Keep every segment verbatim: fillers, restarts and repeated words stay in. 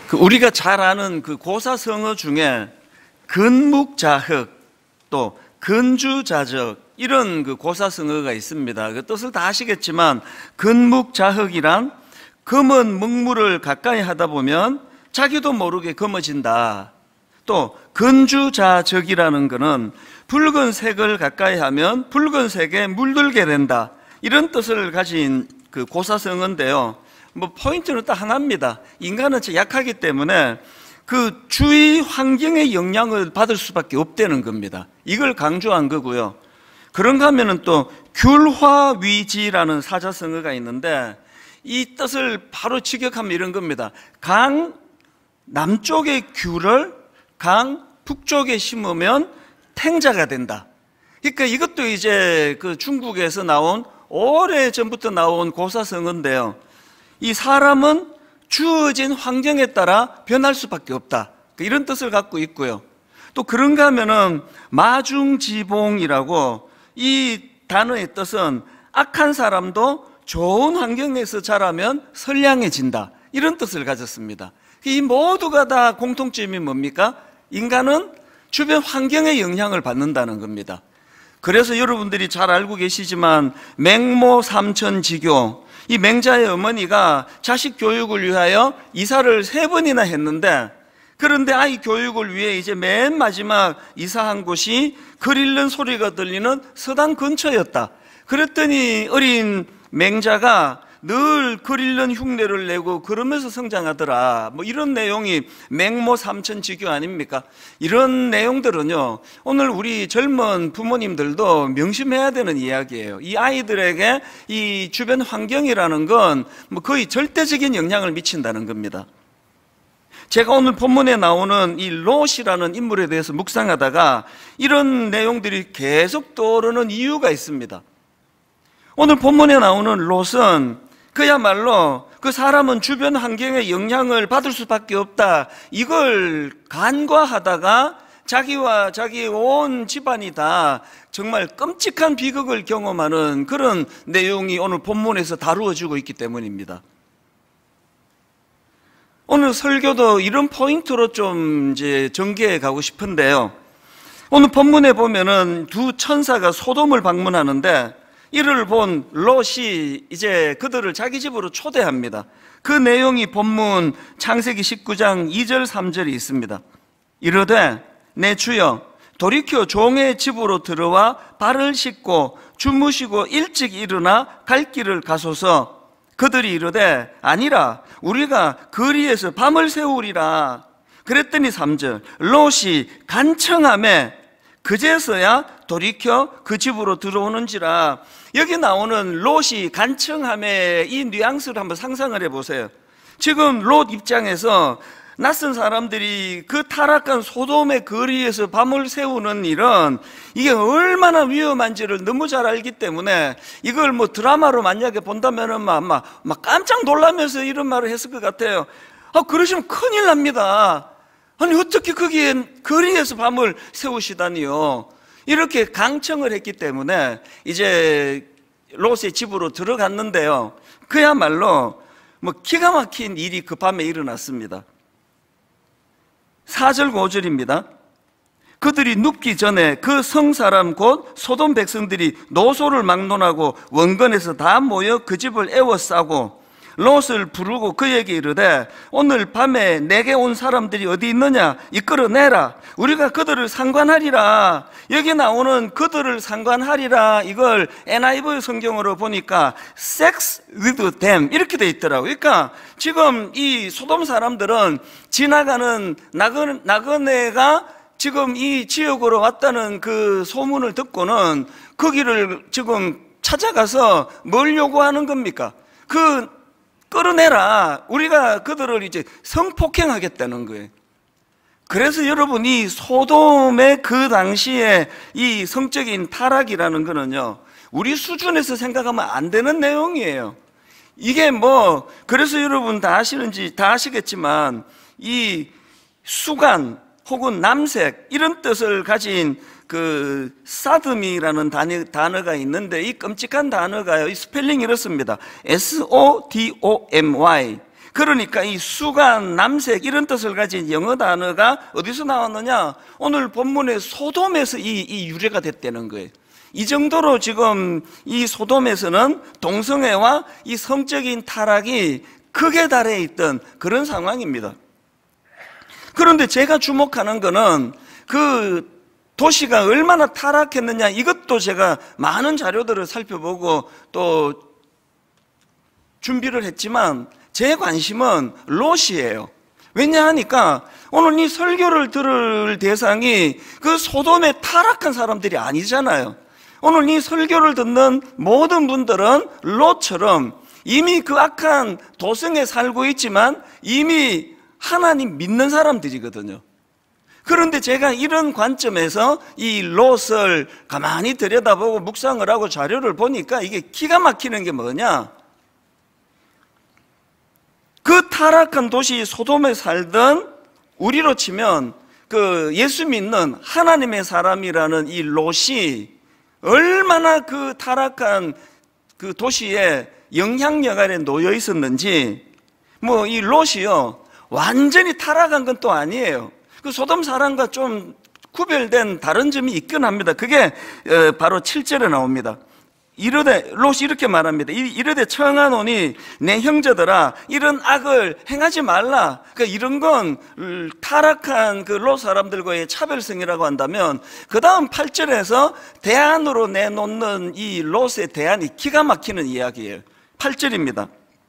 그 우리가 잘 아는 그 고사성어 중에 근묵자흑 또 근주자적 이런 그 고사성어가 있습니다. 그 뜻을 다 아시겠지만 근묵자흑이란 검은 먹물을 가까이 하다 보면 자기도 모르게 검어진다. 또 근주자적이라는 것은 붉은색을 가까이 하면 붉은색에 물들게 된다. 이런 뜻을 가진 그 고사성어인데요. 뭐 포인트는 딱 하나입니다. 인간은 약하기 때문에 그 주위 환경의 영향을 받을 수밖에 없다는 겁니다. 이걸 강조한 거고요. 그런가 하면은 또 귤화위지라는 사자성어가 있는데 이 뜻을 바로 직역하면 이런 겁니다. 강 남쪽의 귤을 강 북쪽에 심으면 탱자가 된다. 그러니까 이것도 이제 그 중국에서 나온 오래 전부터 나온 고사성어인데요. 이 사람은 주어진 환경에 따라 변할 수밖에 없다. 이런 뜻을 갖고 있고요. 또 그런가 하면은 마중지봉이라고 이 단어의 뜻은 악한 사람도 좋은 환경에서 자라면 선량해진다. 이런 뜻을 가졌습니다. 이 모두가 다 공통점이 뭡니까? 인간은 주변 환경의 영향을 받는다는 겁니다. 그래서 여러분들이 잘 알고 계시지만 맹모 삼천지교, 이 맹자의 어머니가 자식 교육을 위하여 이사를 세 번이나 했는데, 그런데 아이 교육을 위해 이제 맨 마지막 이사한 곳이 글 읽는 소리가 들리는 서당 근처였다. 그랬더니 어린 맹자가 늘 글 읽는 흉내를 내고 그러면서 성장하더라. 뭐 이런 내용이 맹모 삼천지교 아닙니까? 이런 내용들은요, 오늘 우리 젊은 부모님들도 명심해야 되는 이야기예요. 이 아이들에게 이 주변 환경이라는 건 뭐 거의 절대적인 영향을 미친다는 겁니다. 제가 오늘 본문에 나오는 이 롯이라는 인물에 대해서 묵상하다가 이런 내용들이 계속 떠오르는 이유가 있습니다. 오늘 본문에 나오는 롯은 그야말로 그 사람은 주변 환경의 영향을 받을 수밖에 없다, 이걸 간과하다가 자기와 자기의 온 집안이 다 정말 끔찍한 비극을 경험하는 그런 내용이 오늘 본문에서 다루어지고 있기 때문입니다. 오늘 설교도 이런 포인트로 좀 이제 전개해 가고 싶은데요. 오늘 본문에 보면은 두 천사가 소돔을 방문하는데 이를 본 롯이 이제 그들을 자기 집으로 초대합니다. 그 내용이 본문 창세기 십구 장 이 절 삼 절에 있습니다. 이르되 내 주여 돌이켜 종의 집으로 들어와 발을 씻고 주무시고 일찍 일어나 갈 길을 가소서. 그들이 이르되 아니라 우리가 거리에서 밤을 새우리라. 그랬더니 삼 절 롯이 간청하매 그제서야 돌이켜 그 집으로 들어오는지라. 여기 나오는 롯이 간청함의 이 뉘앙스를 한번 상상을 해보세요. 지금 롯 입장에서 낯선 사람들이 그 타락한 소돔의 거리에서 밤을 새우는 일은 이게 얼마나 위험한지를 너무 잘 알기 때문에 이걸 뭐 드라마로 만약에 본다면은 막, 막, 막 깜짝 놀라면서 이런 말을 했을 것 같아요. 아, 그러시면 큰일 납니다. 아니 어떻게 거기에 거리에서 밤을 새우시다니요. 이렇게 강청을 했기 때문에 이제 롯의 집으로 들어갔는데요, 그야말로 뭐 기가 막힌 일이 그 밤에 일어났습니다. 사 절 오 절입니다. 그들이 눕기 전에 그 성사람 곧 소돔 백성들이 노소를 막론하고 원건에서 다 모여 그 집을 에워싸고 롯을 부르고 그에게 이르되 오늘 밤에 내게 온 사람들이 어디 있느냐 이끌어내라. 우리가 그들을 상관하리라. 여기 나오는 그들을 상관하리라, 이걸 엔아이브이 성경으로 보니까 sex with them 이렇게 돼 있더라고요. 그러니까 지금 이 소돔 사람들은 지나가는 나그네, 나그네가 지금 이 지역으로 왔다는 그 소문을 듣고는 거기를 지금 찾아가서 뭘 요구하는 겁니까? 그 끌어내라. 우리가 그들을 이제 성폭행하겠다는 거예요. 그래서 여러분, 이 소돔의 그 당시에 이 성적인 타락이라는 거는요, 우리 수준에서 생각하면 안 되는 내용이에요. 이게 뭐, 그래서 여러분 다 아시는지 다 아시겠지만 이 수간 혹은 남색 이런 뜻을 가진 그 사드미라는 단어, 단어가 있는데 이 끔찍한 단어가요, 이 스펠링이 이렇습니다. 에스 오 디 오 엠 와이. 그러니까 이 수간, 남색 이런 뜻을 가진 영어 단어가 어디서 나왔느냐? 오늘 본문의 소돔에서 이, 이 유래가 됐다는 거예요. 이 정도로 지금 이 소돔에서는 동성애와 이 성적인 타락이 극에 달해 있던 그런 상황입니다. 그런데 제가 주목하는 거는 그 도시가 얼마나 타락했느냐, 이것도 제가 많은 자료들을 살펴보고 또 준비를 했지만 제 관심은 롯이에요. 왜냐하니까 오늘 이 설교를 들을 대상이 그 소돔에 타락한 사람들이 아니잖아요. 오늘 이 설교를 듣는 모든 분들은 롯처럼 이미 그 악한 도성에 살고 있지만 이미 하나님 믿는 사람들이거든요. 그런데 제가 이런 관점에서 이 롯을 가만히 들여다보고 묵상을 하고 자료를 보니까 이게 기가 막히는 게 뭐냐? 그 타락한 도시 소돔에 살던 우리로 치면 그 예수 믿는 하나님의 사람이라는 이 롯이 얼마나 그 타락한 그 도시에 영향력 아래 놓여 있었는지, 뭐 이 롯이요 완전히 타락한 건 또 아니에요. 그 소돔 사람과 좀 구별된 다른 점이 있긴 합니다. 그게 바로 칠 절에 나옵니다. 이르되 롯이 이렇게 말합니다. 이르되 청하노니 내 형제들아 이런 악을 행하지 말라. 그러니까 이런 건 타락한 그 롯 사람들과의 차별성이라고 한다면 그 다음 팔 절에서 대안으로 내놓는 이 롯의 대안이 기가 막히는 이야기예요. 팔 절입니다.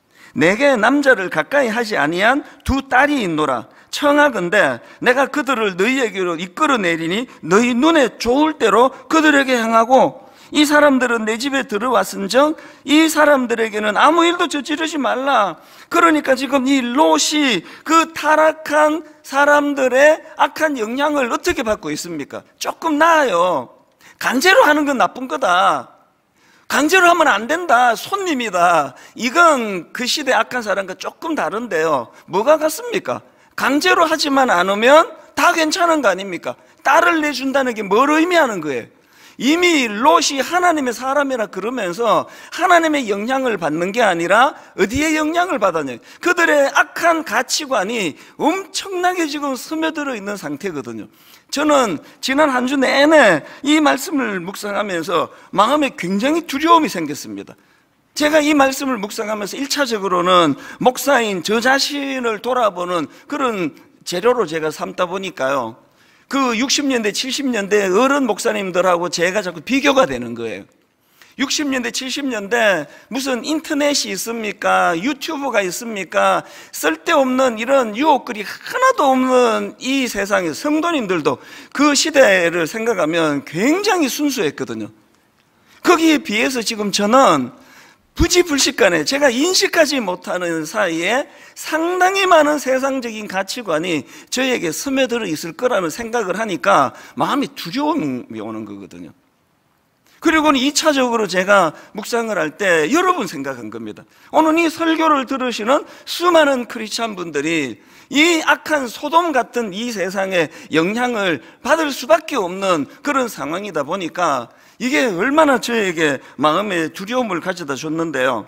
내게 남자를 가까이 하지 아니한 두 딸이 있노라. 청하건대 내가 그들을 너희에게로 이끌어내리니 너희 눈에 좋을 대로 그들에게 행하고 이 사람들은 내 집에 들어왔은즉 이 사람들에게는 아무 일도 저지르지 말라. 그러니까 지금 이 롯이 그 타락한 사람들의 악한 영향을 어떻게 받고 있습니까? 조금 나아요. 강제로 하는 건 나쁜 거다. 강제로 하면 안 된다. 손님이다. 이건 그 시대 악한 사람과 조금 다른데요. 뭐가 같습니까? 강제로 하지만 않으면 다 괜찮은 거 아닙니까? 딸을 내준다는 게 뭘 의미하는 거예요? 이미 롯이 하나님의 사람이라 그러면서 하나님의 영향을 받는 게 아니라 어디에 영향을 받았냐? 그들의 악한 가치관이 엄청나게 지금 스며들어 있는 상태거든요. 저는 지난 한 주 내내 이 말씀을 묵상하면서 마음에 굉장히 두려움이 생겼습니다. 제가 이 말씀을 묵상하면서 일차적으로는 목사인 저 자신을 돌아보는 그런 재료로 제가 삼다 보니까요, 그 육십 년대, 칠십 년대 어른 목사님들하고 제가 자꾸 비교가 되는 거예요. 육십 년대, 칠십 년대 무슨 인터넷이 있습니까? 유튜브가 있습니까? 쓸데없는 이런 유혹글이 하나도 없는 이 세상에 성도님들도 그 시대를 생각하면 굉장히 순수했거든요. 거기에 비해서 지금 저는 부지불식간에 제가 인식하지 못하는 사이에 상당히 많은 세상적인 가치관이 저에게 스며들어 있을 거라는 생각을 하니까 마음이 두려움이 오는 거거든요. 그리고 이 차적으로 제가 묵상을 할 때 여러분 생각한 겁니다. 오늘 이 설교를 들으시는 수많은 크리스찬 분들이 이 악한 소돔 같은 이 세상에 영향을 받을 수밖에 없는 그런 상황이다 보니까 이게 얼마나 저에게 마음의 두려움을 가져다 줬는데요.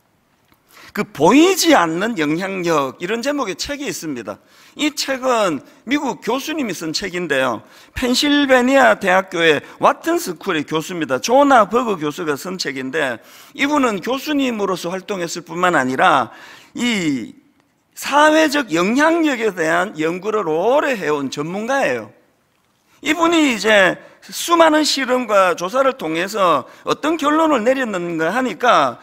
그 보이지 않는 영향력, 이런 제목의 책이 있습니다. 이 책은 미국 교수님이 쓴 책인데요, 펜실베니아 대학교의 와튼 스쿨의 교수입니다. 조나 버그 교수가 쓴 책인데, 이분은 교수님으로서 활동했을 뿐만 아니라 이 사회적 영향력에 대한 연구를 오래 해온 전문가예요. 이분이 이제 수많은 실험과 조사를 통해서 어떤 결론을 내렸는가 하니까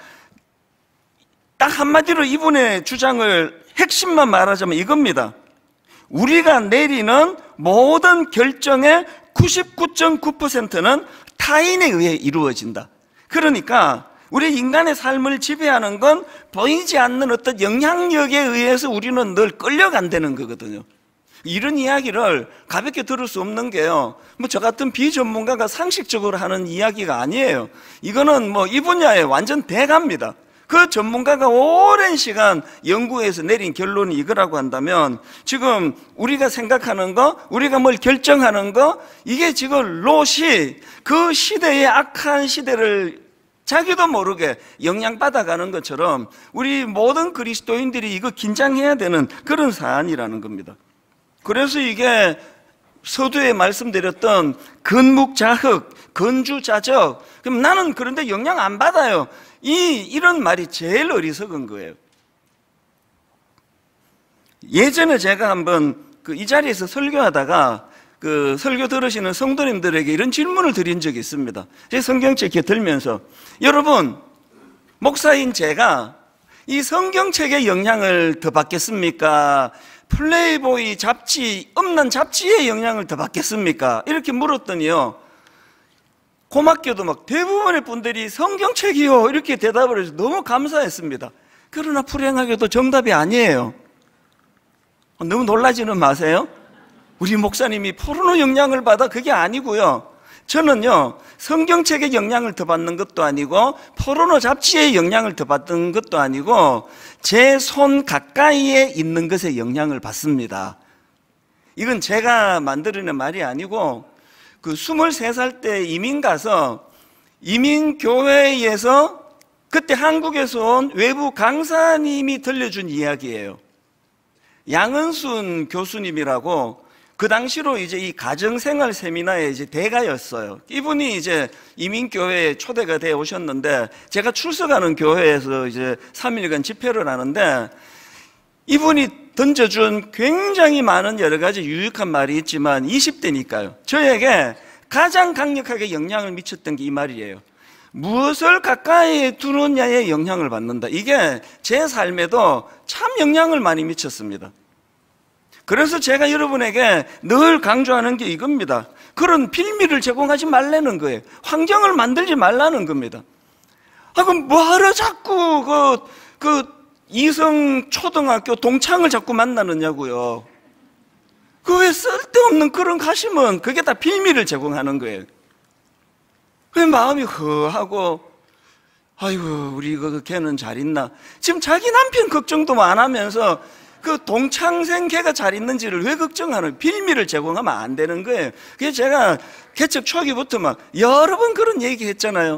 딱 한마디로 이분의 주장을 핵심만 말하자면 이겁니다. 우리가 내리는 모든 결정의 구십구 점 구 퍼센트는 타인에 의해 이루어진다. 그러니까 우리 인간의 삶을 지배하는 건 보이지 않는 어떤 영향력에 의해서 우리는 늘 끌려간다는 거거든요. 이런 이야기를 가볍게 들을 수 없는 게요, 뭐 저 같은 비전문가가 상식적으로 하는 이야기가 아니에요. 이거는 뭐 이 분야의 완전 대가입니다. 그 전문가가 오랜 시간 연구해서 내린 결론이 이거라고 한다면, 지금 우리가 생각하는 거, 우리가 뭘 결정하는 거, 이게 지금 롯이 그 시대의 악한 시대를 자기도 모르게 영향받아가는 것처럼 우리 모든 그리스도인들이 이거 긴장해야 되는 그런 사안이라는 겁니다. 그래서 이게 서두에 말씀드렸던 근묵자흑, 건주자적, 그럼 나는 그런데 영향 안 받아요, 이, 이런 말이 제일 어리석은 거예요. 예전에 제가 한번 그 이 자리에서 설교하다가 그 설교 들으시는 성도님들에게 이런 질문을 드린 적이 있습니다. 제 성경책 이렇게 들면서, 여러분, 목사인 제가 이 성경책의 영향을 더 받겠습니까? 플레이보이 잡지, 음란 잡지의 영향을 더 받겠습니까? 이렇게 물었더니요, 고맙게도 막 대부분의 분들이 성경책이요 이렇게 대답을 해서 너무 감사했습니다. 그러나 불행하게도 정답이 아니에요. 너무 놀라지는 마세요. 우리 목사님이 포르노 영향을 받아, 그게 아니고요. 저는요, 성경책의 영향을 더 받는 것도 아니고 포르노 잡지의 영향을 더 받는 것도 아니고 제 손 가까이에 있는 것에 영향을 받습니다. 이건 제가 만들어낸 말이 아니고 그 스물세 살 때 이민 가서 이민교회에서 그때 한국에서 온 외부 강사님이 들려준 이야기예요. 양은순 교수님이라고, 그 당시로 이제 이 가정생활 세미나의 이제 대가였어요. 이분이 이제 이민교회에 초대가 되어 오셨는데, 제가 출석하는 교회에서 이제 삼 일간 집회를 하는데, 이분이 던져준 굉장히 많은 여러 가지 유익한 말이 있지만 이십 대니까요. 저에게 가장 강력하게 영향을 미쳤던 게 이 말이에요. 무엇을 가까이 두느냐에 영향을 받는다. 이게 제 삶에도 참 영향을 많이 미쳤습니다. 그래서 제가 여러분에게 늘 강조하는 게 이겁니다. 그런 빌미를 제공하지 말라는 거예요. 환경을 만들지 말라는 겁니다. 아, 그럼 뭐하러 자꾸 그, 그 이성 초등학교 동창을 자꾸 만나느냐고요. 그 왜 쓸데없는 그런 가심은 그게 다 빌미를 제공하는 거예요. 왜 마음이 허하고, 아이고, 우리 그 걔는 잘 있나? 지금 자기 남편 걱정도 안 하면서 그 동창생 걔가 잘 있는지를 왜 걱정하는, 빌미를 제공하면 안 되는 거예요. 그래서 제가 개척 초기부터 막 여러 번 그런 얘기 했잖아요.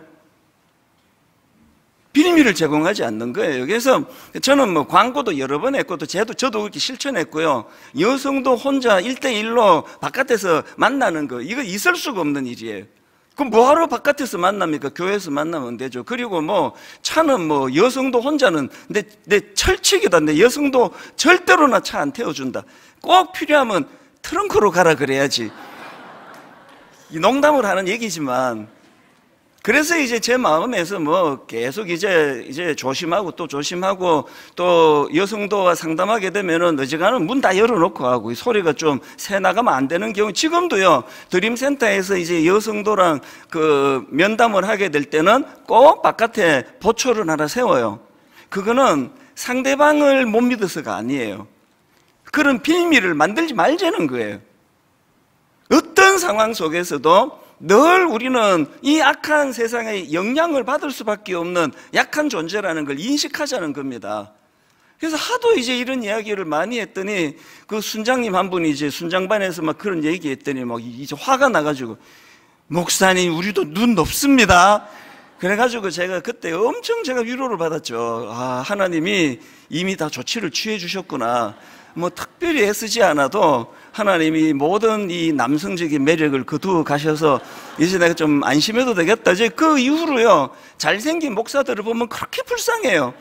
빌미를 제공하지 않는 거예요. 그래서 저는 뭐 광고도 여러 번 했고, 또 저도, 저도 그렇게 실천했고요. 여성도 혼자 일대일로 바깥에서 만나는 거, 이거 있을 수가 없는 일이에요. 그럼 뭐하러 바깥에서 만납니까? 교회에서 만나면 되죠. 그리고 뭐 차는 뭐 여성도 혼자는 내, 내 철칙이다. 내 여성도 절대로 나 차 안 태워준다. 꼭 필요하면 트렁크로 가라 그래야지. 이 농담을 하는 얘기지만, 그래서 이제 제 마음에서 뭐 계속 이제 이제 조심하고 또 조심하고, 또 여성도와 상담하게 되면은 어지간하면 문 다 열어놓고 하고, 소리가 좀 새 나가면 안 되는 경우, 지금도요 드림센터에서 이제 여성도랑 그 면담을 하게 될 때는 꼭 바깥에 보초를 하나 세워요. 그거는 상대방을 못 믿어서가 아니에요. 그런 빌미를 만들지 말자는 거예요. 어떤 상황 속에서도 늘 우리는 이 악한 세상에 영향을 받을 수밖에 없는 약한 존재라는 걸 인식하자는 겁니다. 그래서 하도 이제 이런 이야기를 많이 했더니 그 순장님 한 분이 이제 순장반에서 막 그런 얘기 했더니 막 이제 화가 나가지고, 목사님 우리도 눈 높습니다. 그래가지고 제가 그때 엄청 제가 위로를 받았죠. 아, 하나님이 이미 다 조치를 취해 주셨구나. 뭐 특별히 애쓰지 않아도 하나님이 모든 이 남성적인 매력을 거두어 가셔서 이제 내가 좀 안심해도 되겠다. 이제 그 이후로요, 잘생긴 목사들을 보면 그렇게 불쌍해요.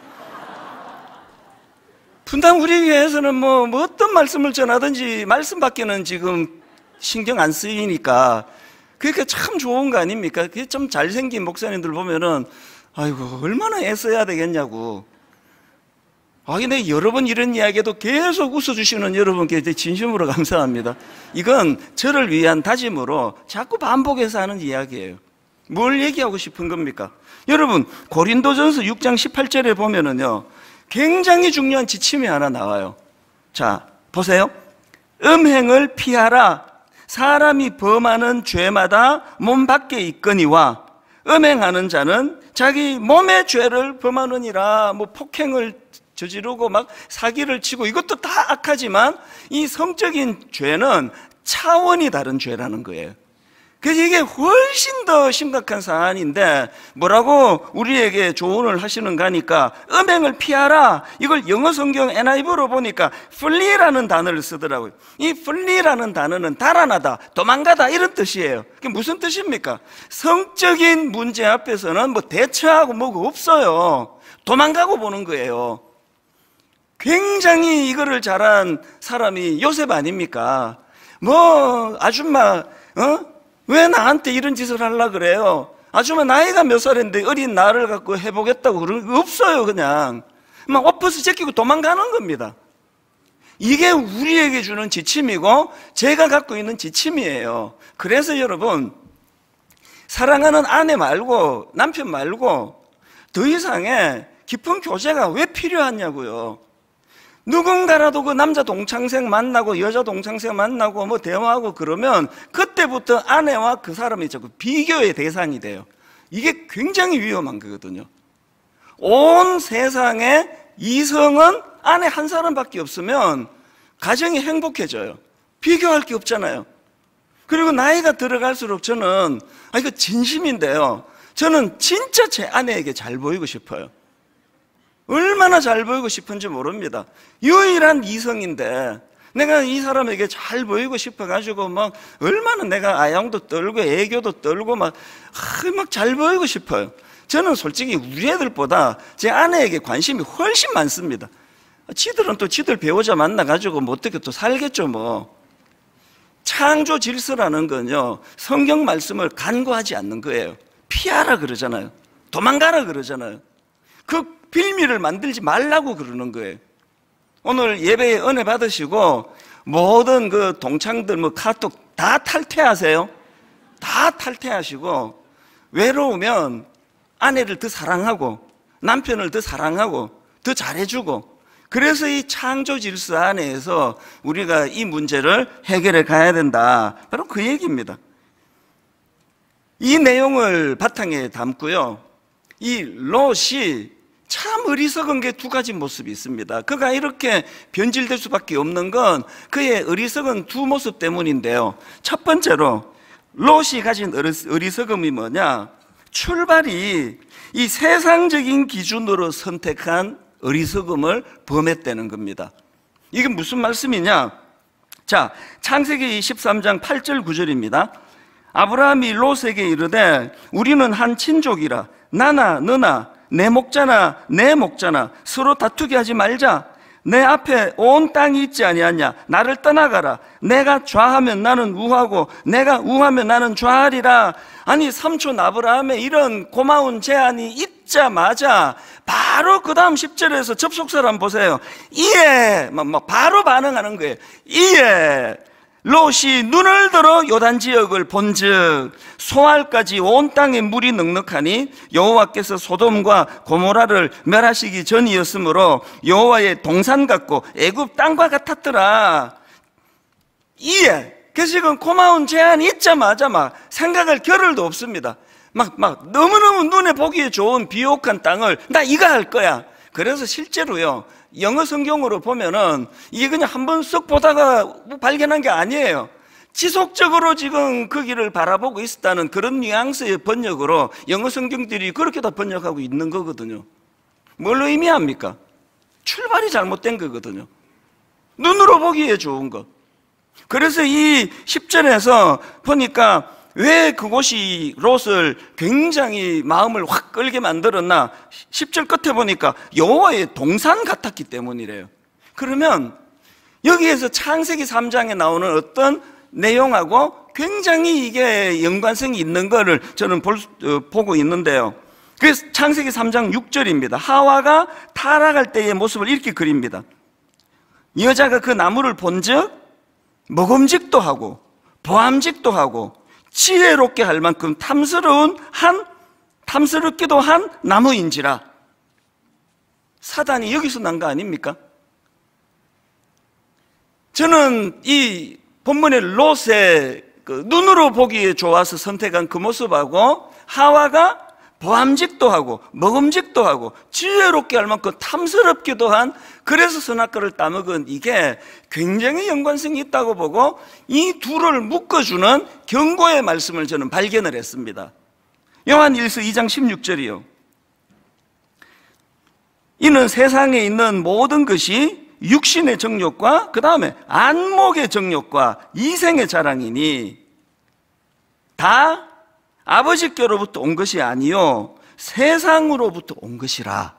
분당 우리 교회에서는 뭐, 뭐 어떤 말씀을 전하든지 말씀밖에는 지금 신경 안 쓰이니까 그게 참 좋은 거 아닙니까? 그게 좀 잘생긴 목사님들 보면은 아이고 얼마나 애써야 되겠냐고. 아, 근데 여러 번 이런 이야기도 계속 웃어주시는 여러분께 진심으로 감사합니다. 이건 저를 위한 다짐으로 자꾸 반복해서 하는 이야기예요. 뭘 얘기하고 싶은 겁니까? 여러분, 고린도전서 육 장 십팔 절에 보면은요, 굉장히 중요한 지침이 하나 나와요. 자, 보세요. 음행을 피하라. 사람이 범하는 죄마다 몸 밖에 있거니와 음행하는 자는 자기 몸의 죄를 범하느니라. 뭐 폭행을 저지르고 막 사기를 치고, 이것도 다 악하지만 이 성적인 죄는 차원이 다른 죄라는 거예요. 그래서 이게 훨씬 더 심각한 사안인데 뭐라고 우리에게 조언을 하시는가 하니까 음행을 피하라. 이걸 영어 성경 엔 아이 브이로 보니까 flee라는 단어를 쓰더라고요. 이 flee라는 단어는 달아나다, 도망가다 이런 뜻이에요. 그게 무슨 뜻입니까? 성적인 문제 앞에서는 뭐 대처하고 뭐가 없어요. 도망가고 보는 거예요. 굉장히 이거를 잘한 사람이 요셉 아닙니까? 뭐 아줌마 어? 왜 나한테 이런 짓을 하려고 그래요? 아줌마 나이가 몇 살인데 어린 나를 갖고 해보겠다고 그런 거 없어요. 그냥 막 엎어서 제끼고 도망가는 겁니다. 이게 우리에게 주는 지침이고 제가 갖고 있는 지침이에요. 그래서 여러분, 사랑하는 아내 말고 남편 말고 더 이상의 깊은 교제가 왜 필요하냐고요. 누군가라도 그 남자 동창생 만나고 여자 동창생 만나고 뭐 대화하고 그러면 그때부터 아내와 그 사람이 자꾸 비교의 대상이 돼요. 이게 굉장히 위험한 거거든요. 온 세상에 이성은 아내 한 사람밖에 없으면 가정이 행복해져요. 비교할 게 없잖아요. 그리고 나이가 들어갈수록 저는 아 이거 진심인데요, 저는 진짜 제 아내에게 잘 보이고 싶어요. 얼마나 잘 보이고 싶은지 모릅니다. 유일한 이성인데 내가 이 사람에게 잘 보이고 싶어가지고 막 얼마나 내가 아양도 떨고 애교도 떨고 막 막 잘 보이고 싶어요. 저는 솔직히 우리 애들보다 제 아내에게 관심이 훨씬 많습니다. 지들은 또 지들 배우자 만나가지고 뭐 어떻게 또 살겠죠 뭐. 창조 질서라는 건요, 성경 말씀을 간과하지 않는 거예요. 피하라 그러잖아요. 도망가라 그러잖아요. 그 빌미를 만들지 말라고 그러는 거예요. 오늘 예배에 은혜 받으시고 모든 그 동창들 뭐 카톡 다 탈퇴하세요. 다 탈퇴하시고 외로우면 아내를 더 사랑하고 남편을 더 사랑하고 더 잘해주고, 그래서 이 창조 질서 안에서 우리가 이 문제를 해결해 가야 된다. 바로 그 얘기입니다. 이 내용을 바탕에 담고요, 이 롯이 참 어리석은 게 두 가지 모습이 있습니다. 그가 이렇게 변질될 수밖에 없는 건 그의 어리석은 두 모습 때문인데요. 첫 번째로 롯이 가진 어리석음이 뭐냐? 출발이 이 세상적인 기준으로 선택한 어리석음을 범했다는 겁니다. 이게 무슨 말씀이냐? 자, 창세기 십삼 장 팔 절 구 절입니다. 아브라함이 롯에게 이르되 우리는 한 친족이라 나나 너나 내 목자나 내 목자나 서로 다투게 하지 말자. 내 앞에 온 땅이 있지 아니하냐? 나를 떠나가라. 내가 좌하면 나는 우하고 내가 우하면 나는 좌하리라. 아니 삼촌 아브라함의 이런 고마운 제안이 있자마자 바로 그 다음 십 절에서 접속사를 보세요. 이에 막, 막 바로 반응하는 거예요. 이에 롯이 눈을 들어 요단 지역을 본즉 소알까지 온 땅에 물이 넉넉하니 여호와께서 소돔과 고모라를 멸하시기 전이었으므로 여호와의 동산 같고 애굽 땅과 같았더라. 이에 그래서 지금 고마운 제안이 있자마자 막 생각할 겨를도 없습니다. 막, 막 너무너무 눈에 보기에 좋은 비옥한 땅을 나 이거 할 거야. 그래서 실제로요, 영어 성경으로 보면은 이게 그냥 한번 쓱 보다가 발견한 게 아니에요. 지속적으로 지금 그 길을 바라보고 있었다는 그런 뉘앙스의 번역으로 영어 성경들이 그렇게 다 번역하고 있는 거거든요. 뭘 의미합니까? 출발이 잘못된 거거든요. 눈으로 보기에 좋은 것. 그래서 이 십 절에서 보니까 왜 그곳이 롯을 굉장히 마음을 확 끌게 만들었나? 십 절 끝에 보니까 여호와의 동산 같았기 때문이래요. 그러면 여기에서 창세기 삼 장에 나오는 어떤 내용하고 굉장히 이게 연관성이 있는 거를 저는 볼, 어, 보고 있는데요. 그래서 창세기 삼 장 육 절입니다. 하와가 타락할 때의 모습을 이렇게 그립니다. 여자가 그 나무를 본즉 먹음직도 하고 보암직도 하고 지혜롭게 할 만큼 탐스러운 한 탐스럽기도 한 나무인지라. 사단이 여기서 난 거 아닙니까? 저는 이 본문의 롯의 그 눈으로 보기에 좋아서 선택한 그 모습하고 하와가 보암직도 하고 먹음직도 하고 지혜롭게 할 만큼 탐스럽기도 한, 그래서 선악과를 따먹은, 이게 굉장히 연관성이 있다고 보고 이 둘을 묶어주는 경고의 말씀을 저는 발견을 했습니다. 요한 일서 이 장 십육 절이요. 이는 세상에 있는 모든 것이 육신의 정욕과 그 다음에 안목의 정욕과 이생의 자랑이니 다 아버지께로부터 온 것이 아니요 세상으로부터 온 것이라.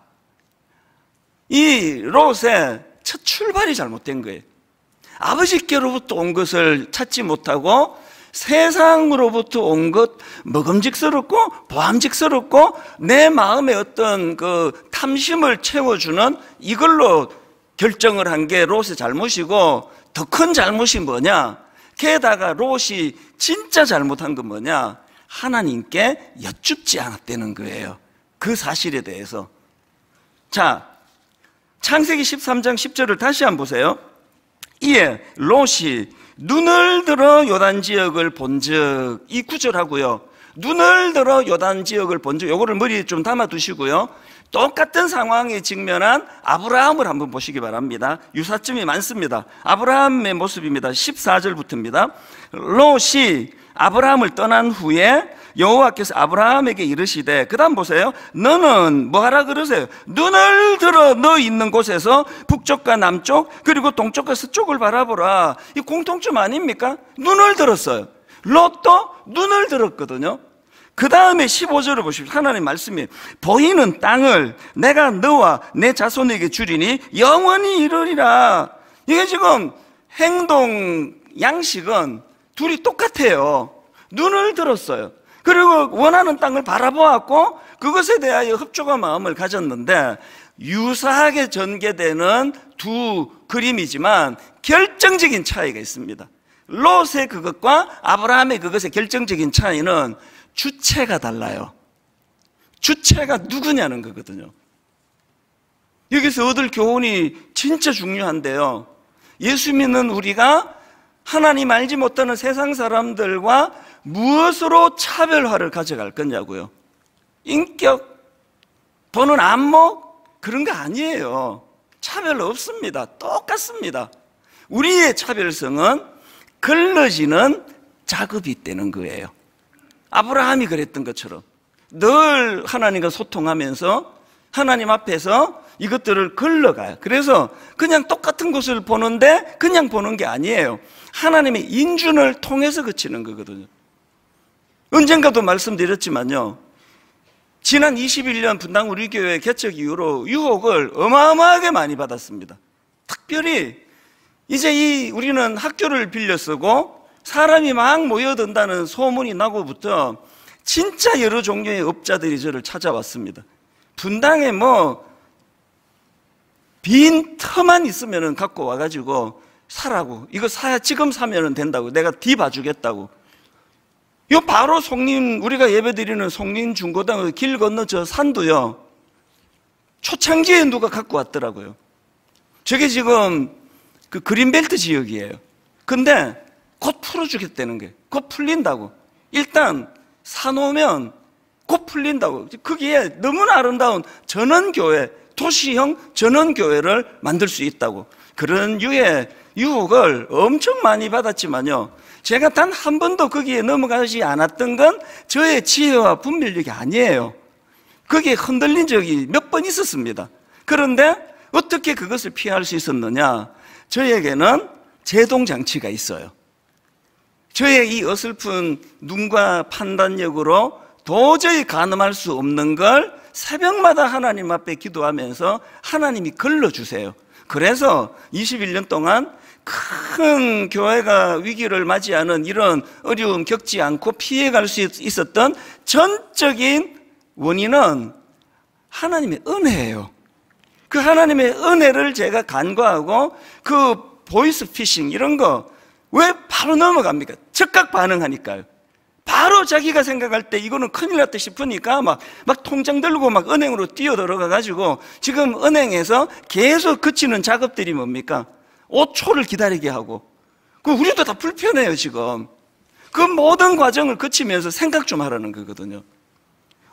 이 롯의 첫 출발이 잘못된 거예요. 아버지께로부터 온 것을 찾지 못하고 세상으로부터 온 것, 먹음직스럽고 보암직스럽고 내 마음의 어떤 그 탐심을 채워주는 이걸로 결정을 한 게 롯의 잘못이고, 더 큰 잘못이 뭐냐? 게다가 롯이 진짜 잘못한 건 뭐냐? 하나님께 여쭙지 않았다는 거예요. 그 사실에 대해서. 자, 창세기 십삼 장 십 절을 다시 한번 보세요. 이에 롯이 눈을 들어 요단 지역을 본즉, 이 구절하고요, 눈을 들어 요단 지역을 본즉, 요거를 머리에 좀 담아 두시고요, 똑같은 상황에 직면한 아브라함을 한번 보시기 바랍니다. 유사점이 많습니다. 아브라함의 모습입니다. 십사 절부터입니다. 롯이 아브라함을 떠난 후에 여호와께서 아브라함에게 이르시되, 그 다음 보세요. 너는 뭐 하라 그러세요? 눈을 들어 너 있는 곳에서 북쪽과 남쪽 그리고 동쪽과 서쪽을 바라보라. 이 공통점 아닙니까? 눈을 들었어요. 롯도 눈을 들었거든요. 그 다음에 십오 절을 보십시오. 하나님 말씀이 보이는 땅을 내가 너와 내 자손에게 주리니 영원히 이르리라. 이게 지금 행동 양식은 둘이 똑같아요. 눈을 들었어요. 그리고 원하는 땅을 바라보았고 그것에 대하여 흡족한 마음을 가졌는데, 유사하게 전개되는 두 그림이지만 결정적인 차이가 있습니다. 롯의 그것과 아브라함의 그것의 결정적인 차이는 주체가 달라요. 주체가 누구냐는 거거든요. 여기서 얻을 교훈이 진짜 중요한데요, 예수 믿는 우리가 하나님 알지 못하는 세상 사람들과 무엇으로 차별화를 가져갈 거냐고요. 인격, 보는 안목, 그런 거 아니에요. 차별 없습니다. 똑같습니다. 우리의 차별성은 걸러지는 작업이 있다는 거예요. 아브라함이 그랬던 것처럼 늘 하나님과 소통하면서 하나님 앞에서 이것들을 걸러가요. 그래서 그냥 똑같은 것을 보는데 그냥 보는 게 아니에요. 하나님의 인준을 통해서 그치는 거거든요. 언젠가도 말씀드렸지만요, 지난 이십일 년 분당 우리 교회 개척 이후로 유혹을 어마어마하게 많이 받았습니다. 특별히 이제 이 우리는 학교를 빌려 쓰고 사람이 막 모여든다는 소문이 나고부터 진짜 여러 종류의 업자들이 저를 찾아왔습니다. 분당에 뭐 빈 터만 있으면 갖고 와가지고 사라고, 이거 사야 지금 사면 된다고, 내가 뒤 봐주겠다고. 요 바로 송림, 우리가 예배드리는 송림 중고등 길 건너 저 산도요, 초창기에 누가 갖고 왔더라고요. 저게 지금 그 그린벨트 지역이에요. 근데 곧 풀어주겠다는 게, 곧 풀린다고. 일단 사놓으면 곧 풀린다고. 거기에 너무나 아름다운 전원교회, 도시형 전원교회를 만들 수 있다고. 그런 유의 유혹을 엄청 많이 받았지만요, 제가 단 한 번도 거기에 넘어가지 않았던 건 저의 지혜와 분별력이 아니에요. 거기에 흔들린 적이 몇 번 있었습니다. 그런데 어떻게 그것을 피할 수 있었느냐? 저에게는 제동장치가 있어요. 저의 이 어설픈 눈과 판단력으로 도저히 가늠할 수 없는 걸 새벽마다 하나님 앞에 기도하면서 하나님이 걸러주세요. 그래서 이십일 년 동안 큰 교회가 위기를 맞이하는 이런 어려움 겪지 않고 피해갈 수 있었던 전적인 원인은 하나님의 은혜예요. 그 하나님의 은혜를 제가 간과하고 그 보이스 피싱 이런 거 왜 바로 넘어갑니까? 즉각 반응하니까요. 바로 자기가 생각할 때 이거는 큰일 났다 싶으니까 막, 막 통장 들고 막 은행으로 뛰어 들어가가지고 지금 은행에서 계속 그치는 작업들이 뭡니까? 오 초를 기다리게 하고. 그 우리도 다 불편해요, 지금. 그 모든 과정을 거치면서 생각 좀 하라는 거거든요.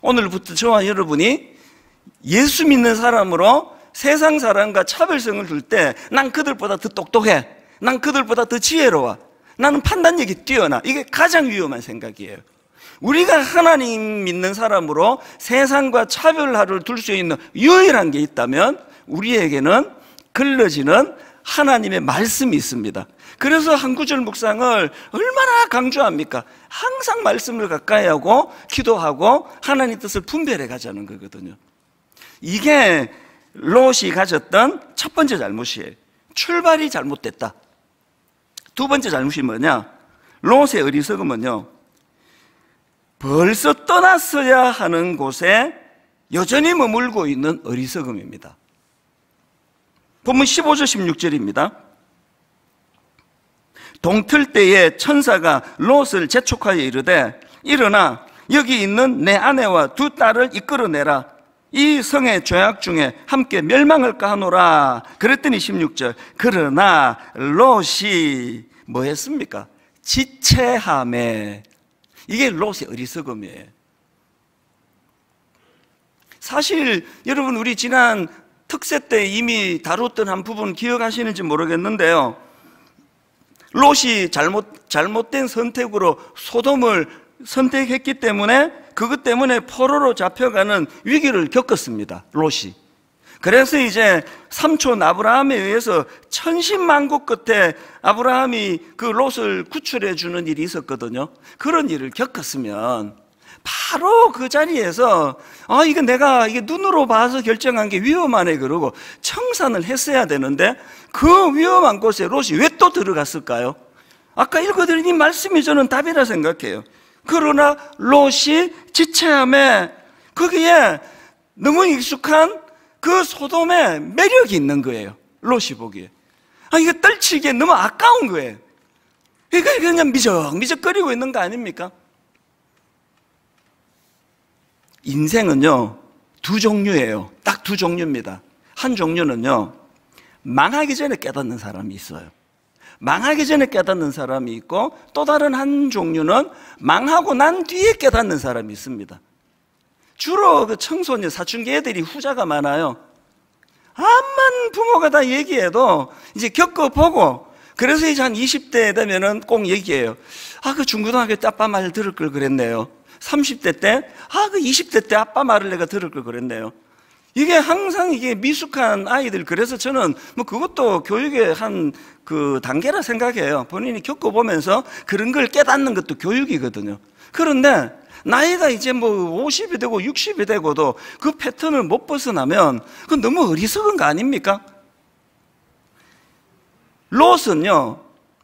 오늘부터 저와 여러분이 예수 믿는 사람으로 세상 사람과 차별성을 둘 때 난 그들보다 더 똑똑해, 난 그들보다 더 지혜로워, 나는 판단력이 뛰어나, 이게 가장 위험한 생각이에요. 우리가 하나님 믿는 사람으로 세상과 차별화를 둘 수 있는 유일한 게 있다면 우리에게는 걸러지는 하나님의 말씀이 있습니다. 그래서 한 구절 묵상을 얼마나 강조합니까? 항상 말씀을 가까이 하고 기도하고 하나님 뜻을 분별해 가자는 거거든요. 이게 롯이 가졌던 첫 번째 잘못이에요. 출발이 잘못됐다. 두 번째 잘못이 뭐냐? 롯의 어리석음은요, 벌써 떠났어야 하는 곳에 여전히 머물고 있는 어리석음입니다. 본문 십오 절 십육 절입니다. 동틀 때에 천사가 롯을 재촉하여 이르되 일어나 여기 있는 내 아내와 두 딸을 이끌어내라. 이 성의 죄악 중에 함께 멸망할까 하노라. 그랬더니 십육 절, 그러나 롯이 뭐 했습니까? 지체하매. 이게 롯의 어리석음이에요. 사실 여러분, 우리 지난 특세 때 이미 다뤘던 한 부분 기억하시는지 모르겠는데요, 롯이 잘못, 잘못된 선택으로 소돔을 선택했기 때문에 그것 때문에 포로로 잡혀가는 위기를 겪었습니다, 롯이. 그래서 이제 삼촌 아브라함에 의해서 천신만고 끝에 아브라함이 그 롯을 구출해 주는 일이 있었거든요. 그런 일을 겪었으면 바로 그 자리에서 아, 이거 내가 이게 눈으로 봐서 결정한 게 위험하네 그러고 청산을 했어야 되는데 그 위험한 곳에 롯이 왜 또 들어갔을까요? 아까 읽어드린 이 말씀이 저는 답이라 생각해요. 그러나 롯이 지체함에 거기에 너무 익숙한 그 소돔에 매력이 있는 거예요. 롯이 보기에. 아, 이거 떨치기에 너무 아까운 거예요. 그러니까 그냥 미적미적거리고 있는 거 아닙니까? 인생은요, 두 종류예요. 딱 두 종류입니다. 한 종류는요, 망하기 전에 깨닫는 사람이 있어요. 망하기 전에 깨닫는 사람이 있고, 또 다른 한 종류는 망하고 난 뒤에 깨닫는 사람이 있습니다. 주로 그 청소년, 사춘기 애들이 후자가 많아요. 암만 부모가 다 얘기해도 이제 겪어보고, 그래서 이제 한 이십 대 되면은 꼭 얘기해요. 아, 그 중고등학교 때 아빠 말 들을 걸 그랬네요. 삼십 대 때, 아, 그 이십 대 때 아빠 말을 내가 들을 걸 그랬네요. 이게 항상 이게 미숙한 아이들, 그래서 저는 뭐 그것도 교육의 한 그 단계라 생각해요. 본인이 겪어보면서 그런 걸 깨닫는 것도 교육이거든요. 그런데 나이가 이제 뭐 오십이 되고 육십이 되고도 그 패턴을 못 벗어나면 그건 너무 어리석은 거 아닙니까? 롯은요,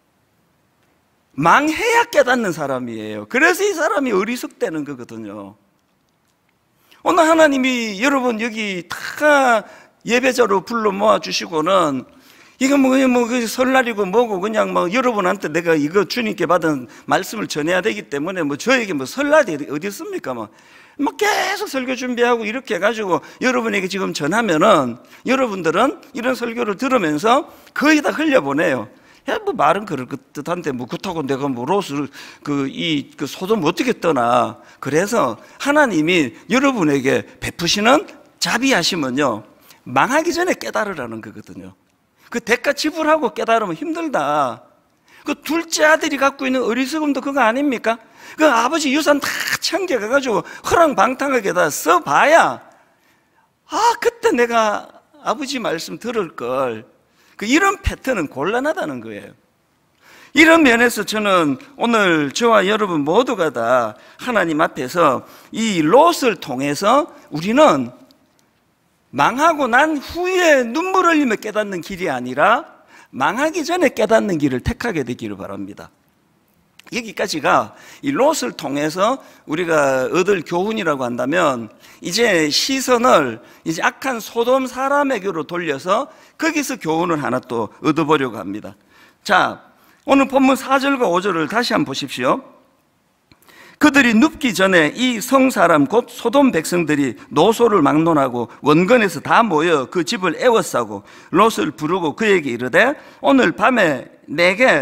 망해야 깨닫는 사람이에요. 그래서 이 사람이 어리석대는 거거든요. 오늘 하나님이 여러분 여기 다 예배자로 불러 모아주시고는 이거 뭐, 뭐, 설날이고 뭐고 그냥 뭐 여러분한테 내가 이거 주님께 받은 말씀을 전해야 되기 때문에 뭐 저에게 뭐 설날이 어디 있습니까? 뭐, 뭐 계속 설교 준비하고 이렇게 해가지고 여러분에게 지금 전하면은 여러분들은 이런 설교를 들으면서 거의 다 흘려보내요. 야, 뭐 말은 그럴 듯한데 뭐 그렇다고 내가 뭐 롯을 그 이 그 소돔 어떻게 떠나? 그래서 하나님이 여러분에게 베푸시는 자비하심은요, 망하기 전에 깨달으라는 거거든요. 그 대가 지불하고 깨달으면 힘들다. 그 둘째 아들이 갖고 있는 어리석음도 그거 아닙니까? 그 아버지 유산 다 챙겨가가지고 허랑방탕하게 다 써봐야 아, 그때 내가 아버지 말씀 들을 걸. 그 이런 패턴은 곤란하다는 거예요. 이런 면에서 저는 오늘 저와 여러분 모두가 다 하나님 앞에서 이 롯을 통해서 우리는 망하고 난 후에 눈물 흘리며 깨닫는 길이 아니라 망하기 전에 깨닫는 길을 택하게 되기를 바랍니다. 여기까지가 이 롯을 통해서 우리가 얻을 교훈이라고 한다면, 이제 시선을 이제 악한 소돔 사람에게로 돌려서 거기서 교훈을 하나 또 얻어보려고 합니다. 자, 오늘 본문 사 절과 오 절을 다시 한번 보십시오. 그들이 눕기 전에 이 성사람 곧 소돔 백성들이 노소를 막론하고 원건에서 다 모여 그 집을 애워싸고 롯을 부르고 그에게 이르되 오늘 밤에 내게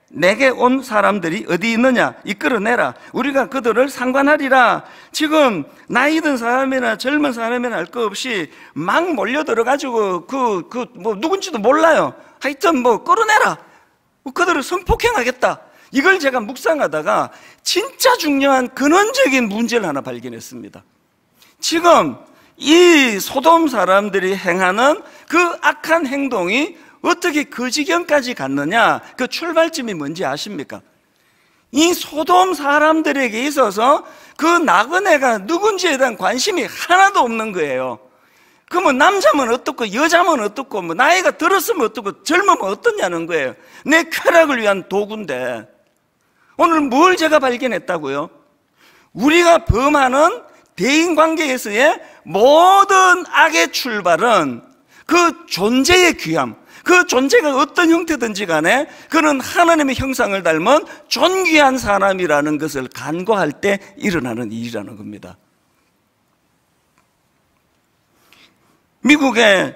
내게 온 사람들이 어디 있느냐 이끌어내라. 우리가 그들을 상관하리라. 지금 나이 든 사람이나 젊은 사람이나 할 것 없이 막 몰려들어가지고 그, 그, 뭐 누군지도 몰라요. 하여튼 뭐 끌어내라. 그들을 성폭행하겠다. 이걸 제가 묵상하다가 진짜 중요한 근원적인 문제를 하나 발견했습니다. 지금 이 소돔 사람들이 행하는 그 악한 행동이 어떻게 그 지경까지 갔느냐, 그 출발점이 뭔지 아십니까? 이 소돔 사람들에게 있어서 그 나그네가 누군지에 대한 관심이 하나도 없는 거예요. 그러면 남자면 어떻고 여자면 어떻고 뭐 나이가 들었으면 어떻고 젊으면 어떻냐는 거예요. 내 쾌락을 위한 도구인데 오늘 뭘 제가 발견했다고요? 우리가 범하는 대인관계에서의 모든 악의 출발은 그 존재의 귀함, 그 존재가 어떤 형태든지 간에 그는 하나님의 형상을 닮은 존귀한 사람이라는 것을 간과할 때 일어나는 일이라는 겁니다. 미국의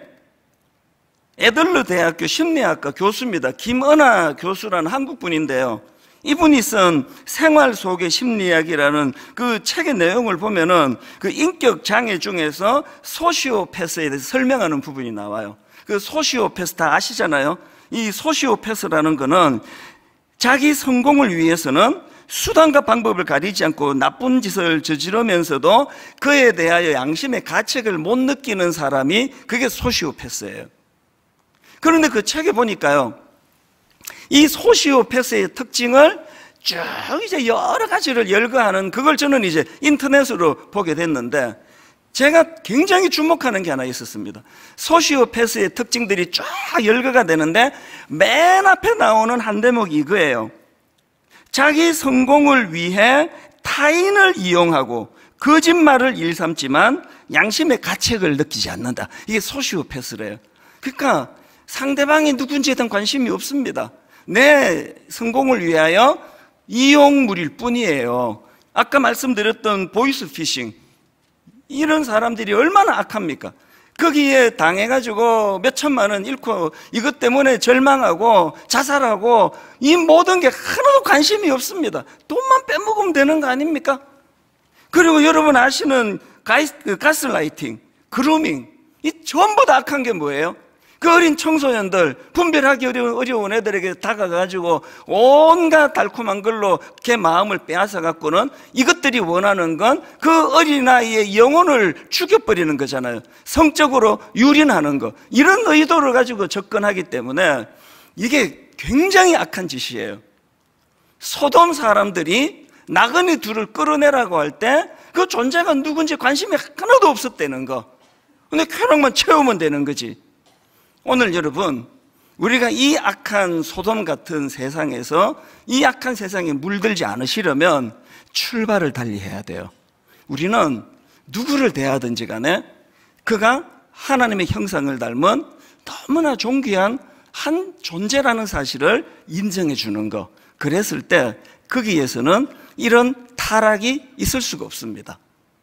애들러 대학교 심리학과 교수입니다. 김은하 교수라는 한국분인데요. 이분이 쓴 생활 속의 심리학이라는 그 책의 내용을 보면은 그 인격 장애 중에서 소시오패스에 대해서 설명하는 부분이 나와요. 그 소시오패스 다 아시잖아요. 이 소시오패스라는 거는 자기 성공을 위해서는 수단과 방법을 가리지 않고 나쁜 짓을 저지르면서도 그에 대하여 양심의 가책을 못 느끼는 사람이 그게 소시오패스예요. 그런데 그 책에 보니까요, 이 소시오패스의 특징을 쭉 이제 여러 가지를 열거하는 그걸 저는 이제 인터넷으로 보게 됐는데 제가 굉장히 주목하는 게 하나 있었습니다. 소시오패스의 특징들이 쫙 열거가 되는데 맨 앞에 나오는 한 대목이 이거예요. 자기 성공을 위해 타인을 이용하고 거짓말을 일삼지만 양심의 가책을 느끼지 않는다. 이게 소시오패스래요. 그러니까 상대방이 누군지에 대한 관심이 없습니다. 내 성공을 위하여 이용물일 뿐이에요. 아까 말씀드렸던 보이스피싱, 이런 사람들이 얼마나 악합니까? 거기에 당해가지고 몇 천만 원 잃고 이것 때문에 절망하고 자살하고 이 모든 게 하나도 관심이 없습니다. 돈만 빼먹으면 되는 거 아닙니까? 그리고 여러분 아시는 가이, 가스라이팅, 그루밍, 이 전부 다 악한 게 뭐예요? 그 어린 청소년들, 분별하기 어려운, 어려운 애들에게 다가가가지고 온갖 달콤한 걸로 걔 마음을 빼앗아 갖고는 이것들이 원하는 건 그 어린아이의 영혼을 죽여버리는 거잖아요. 성적으로 유린하는 거. 이런 의도를 가지고 접근하기 때문에 이게 굉장히 악한 짓이에요. 소돔 사람들이 나그네 둘을 끌어내라고 할 때 그 존재가 누군지 관심이 하나도 없었다는 거. 근데 쾌락만 채우면 되는 거지. 오늘 여러분, 우리가 이 악한 소돔 같은 세상에서 이 악한 세상에 물들지 않으시려면 출발을 달리해야 돼요. 우리는 누구를 대하든지 간에 그가 하나님의 형상을 닮은 너무나 존귀한 한 존재라는 사실을 인정해 주는 거. 그랬을 때 거기에서는 이런 타락이 있을 수가 없습니다.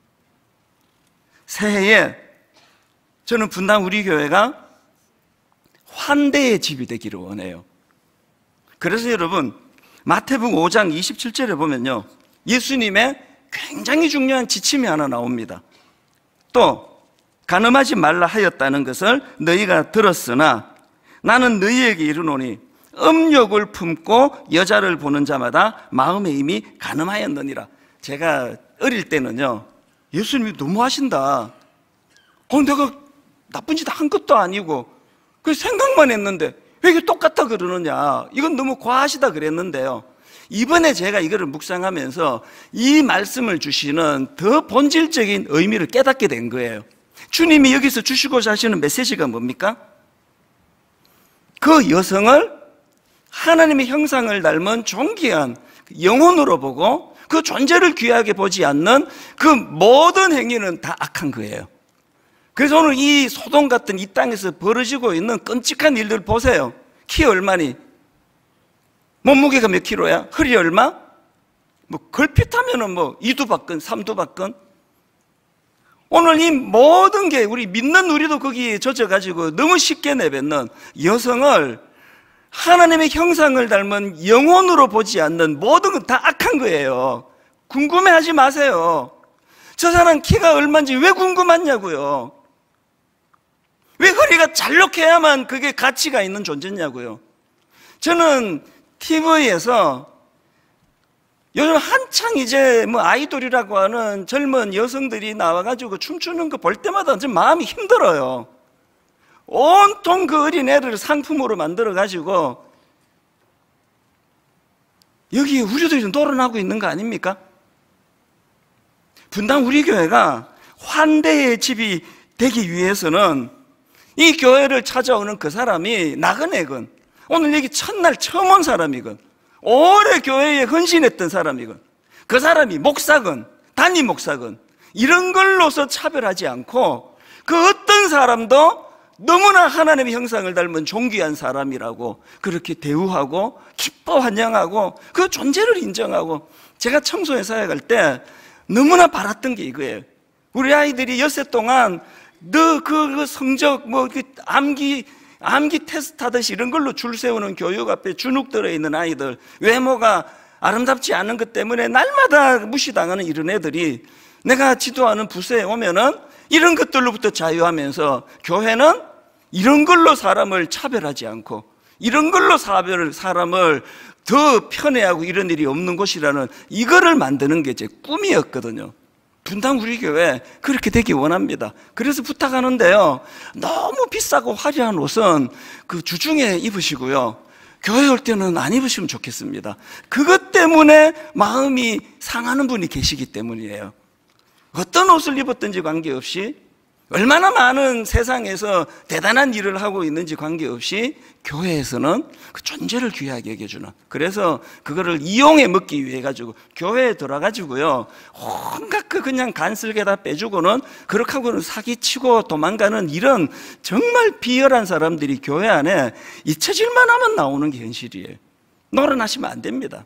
새해에 저는 분당 우리 교회가 환대의 집이 되기를 원해요. 그래서 여러분, 마태복음 오 장 이십칠 절에 보면요, 예수님의 굉장히 중요한 지침이 하나 나옵니다. 또 간음하지 말라 하였다는 것을 너희가 들었으나 나는 너희에게 이르노니 음욕을 품고 여자를 보는 자마다 마음에 이미 간음하였느니라. 제가 어릴 때는요, 예수님이 너무하신다. 어, 내가 나쁜 짓 한 것도 아니고 그 생각만 했는데 왜 이게 똑같다 그러느냐, 이건 너무 과하시다 그랬는데요, 이번에 제가 이거를 묵상하면서 이 말씀을 주시는 더 본질적인 의미를 깨닫게 된 거예요. 주님이 여기서 주시고자 하시는 메시지가 뭡니까? 그 여성을 하나님의 형상을 닮은 존귀한 영혼으로 보고 그 존재를 귀하게 보지 않는 그 모든 행위는 다 악한 거예요. 그래서 오늘 이 소돔 같은 이 땅에서 벌어지고 있는 끔찍한 일들 보세요. 키 얼마니? 몸무게가 몇 킬로야? 허리 얼마? 뭐 걸핏하면은 뭐 이두박근, 삼두박근. 오늘 이 모든 게 우리 믿는 우리도 거기에 젖어가지고 너무 쉽게 내뱉는 여성을 하나님의 형상을 닮은 영혼으로 보지 않는 모든 건 다 악한 거예요. 궁금해하지 마세요. 저 사람 키가 얼마인지 왜 궁금하냐고요. 왜 허리가 잘록해야만 그게 가치가 있는 존재냐고요. 저는 티비에서 요즘 한창 이제 뭐 아이돌이라고 하는 젊은 여성들이 나와가지고 춤추는 거 볼 때마다 좀 마음이 힘들어요. 온통 그 어린애를 상품으로 만들어가지고 여기 우리들이 놀아나고 있는 거 아닙니까? 분당 우리 교회가 환대의 집이 되기 위해서는 이 교회를 찾아오는 그 사람이 나그네건, 오늘 여기 첫날 처음 온 사람이건, 오래 교회에 헌신했던 사람이건, 그 사람이 목사건 담임 목사건, 이런 걸로서 차별하지 않고 그 어떤 사람도 너무나 하나님의 형상을 닮은 존귀한 사람이라고 그렇게 대우하고 기뻐 환영하고 그 존재를 인정하고, 제가 청소년 사역할 때 너무나 바랐던 게 이거예요. 우리 아이들이 엿새 동안 너 그 성적 뭐 암기 암기 테스트 하듯이 이런 걸로 줄 세우는 교육 앞에 주눅 들어있는 아이들, 외모가 아름답지 않은 것 때문에 날마다 무시당하는 이런 애들이 내가 지도하는 부서에 오면은 이런 것들로부터 자유하면서 교회는 이런 걸로 사람을 차별하지 않고 이런 걸로 사별을, 사람을 더 편애하고 이런 일이 없는 곳이라는 이거를 만드는 게 제 꿈이었거든요. 분당 우리 교회 그렇게 되기 원합니다. 그래서 부탁하는데요, 너무 비싸고 화려한 옷은 그 주중에 입으시고요, 교회 올 때는 안 입으시면 좋겠습니다. 그것 때문에 마음이 상하는 분이 계시기 때문이에요. 어떤 옷을 입었든지 관계없이, 얼마나 많은 세상에서 대단한 일을 하고 있는지 관계없이 교회에서는 그 존재를 귀하게 여겨주는, 그래서 그거를 이용해 먹기 위해 가지고 교회에 들어가지고요 온갖 그 그냥 간슬개 다 빼주고는 그렇게 하고는 사기치고 도망가는 이런 정말 비열한 사람들이 교회 안에 잊혀질만 하면 나오는 게 현실이에요. 놀아나시면 안 됩니다.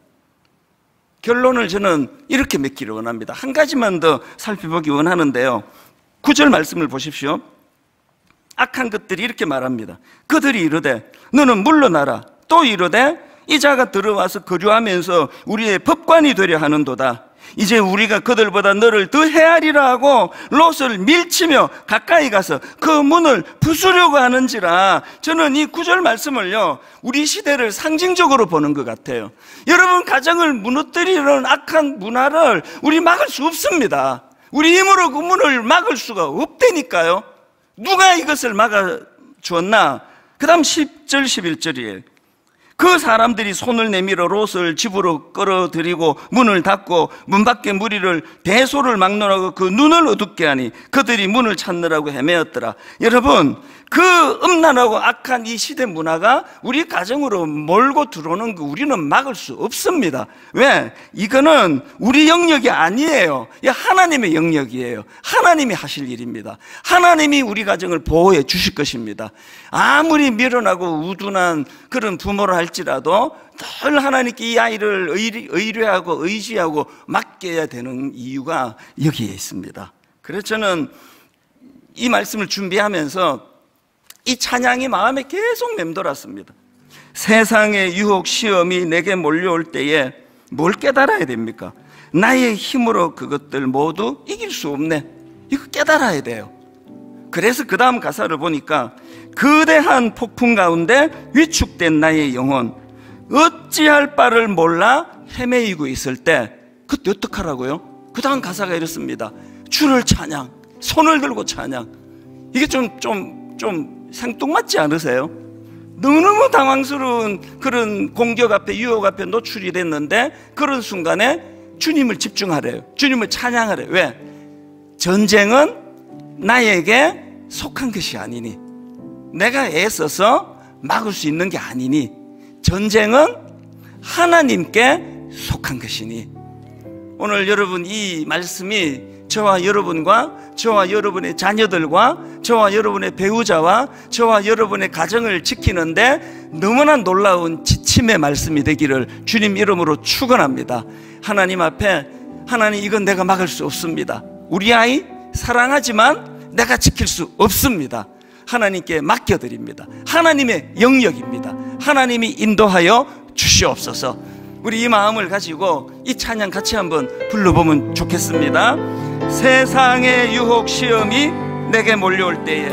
결론을 저는 이렇게 맺기를 원합니다. 한 가지만 더 살펴보기 원하는데요, 구 절 말씀을 보십시오. 악한 것들이 이렇게 말합니다. 그들이 이르되 너는 물러나라. 또 이르되 이 자가 들어와서 거류하면서 우리의 법관이 되려 하는도다. 이제 우리가 그들보다 너를 더 헤아리라 하고 롯을 밀치며 가까이 가서 그 문을 부수려고 하는지라. 저는 이 구 절 말씀을요 우리 시대를 상징적으로 보는 것 같아요. 여러분, 가정을 무너뜨리는 악한 문화를 우리 막을 수 없습니다. 우리 힘으로 그 문을 막을 수가 없다니까요. 누가 이것을 막아주었나? 그 다음 십 절 십일 절이에요. 그 사람들이 손을 내밀어 롯을 집으로 끌어들이고 문을 닫고 문 밖에 무리를 대소를 막론하고 그 눈을 어둡게 하니 그들이 문을 찾느라고 헤매었더라. 여러분, 그 음란하고 악한 이 시대 문화가 우리 가정으로 몰고 들어오는 거 우리는 막을 수 없습니다. 왜? 이거는 우리 영역이 아니에요. 이 하나님의 영역이에요. 하나님이 하실 일입니다. 하나님이 우리 가정을 보호해 주실 것입니다. 아무리 미련하고 우둔한 그런 부모를 할지라도 늘 하나님께 이 아이를 의뢰하고 의지하고 맡겨야 되는 이유가 여기에 있습니다. 그래서 저는 이 말씀을 준비하면서 이 찬양이 마음에 계속 맴돌았습니다. 세상의 유혹 시험이 내게 몰려올 때에 뭘 깨달아야 됩니까? 나의 힘으로 그것들 모두 이길 수 없네. 이거 깨달아야 돼요. 그래서 그 다음 가사를 보니까 거대한 폭풍 가운데 위축된 나의 영혼, 어찌할 바를 몰라 헤매이고 있을 때 그때 어떡하라고요? 그 다음 가사가 이렇습니다. 주를 찬양, 손을 들고 찬양. 이게 좀, 좀, 좀 생뚱맞지 않으세요? 너무너무 당황스러운 그런 공격 앞에, 유혹 앞에 노출이 됐는데 그런 순간에 주님을 집중하래요. 주님을 찬양하래요. 왜? 전쟁은 나에게 속한 것이 아니니, 내가 애써서 막을 수 있는 게 아니니, 전쟁은 하나님께 속한 것이니. 오늘 여러분, 이 말씀이 저와 여러분과 저와 여러분의 자녀들과 저와 여러분의 배우자와 저와 여러분의 가정을 지키는데 너무나 놀라운 지침의 말씀이 되기를 주님 이름으로 축원합니다. 하나님 앞에, 하나님, 이건 내가 막을 수 없습니다. 우리 아이 사랑하지만 내가 지킬 수 없습니다. 하나님께 맡겨드립니다. 하나님의 영역입니다. 하나님이 인도하여 주시옵소서. 우리 이 마음을 가지고 이 찬양 같이 한번 불러보면 좋겠습니다. 세상의 유혹 시험이 내게 몰려올 때에,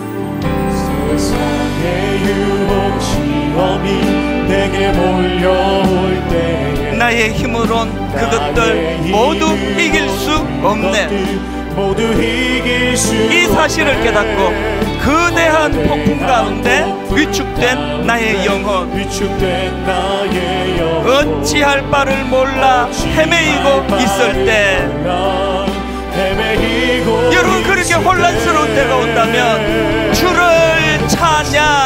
세상의 유혹 시험이 내게 몰려올 때에 나의 힘으론 그것들 모두 이길 수 없네. 모두 이길 수 이 사실을 깨닫고 거대한 폭풍 가운데 위축된 나의 영혼, 위축된 나의 영혼 어찌할 바를 몰라 헤매이고 있을 때, 헤매이고 여러분 그렇게 혼란스러운 때가 온다면 주를 찬양,